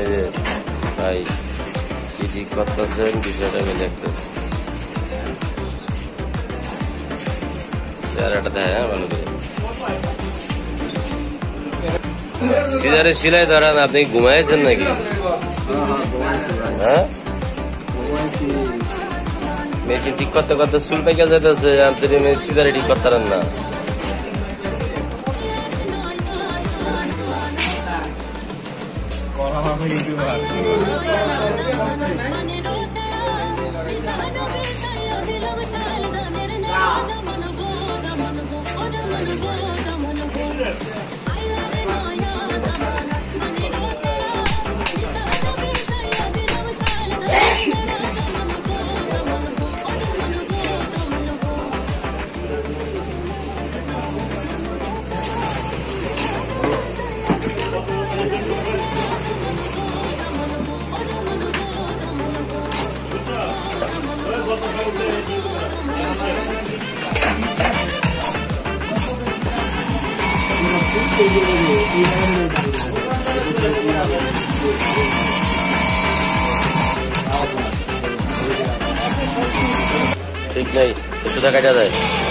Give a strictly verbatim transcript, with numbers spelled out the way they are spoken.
এই যে ভাই কি ঠিক করতেছেন বিষয়টা আমি দেখতেছি। চেহারাটা দেয় হ্যাঁ ভালো করে। সিজারে সিলাই ধরান, আপনি ঘুমাইছেন নাকি? হ্যাঁ মেশিন ঠিক করতে করতে চুল পেকে যেতেছে, আপনি সিজারে ঠিক করতে পারেন না। ঠিক নেই, একটু দেখা যায়।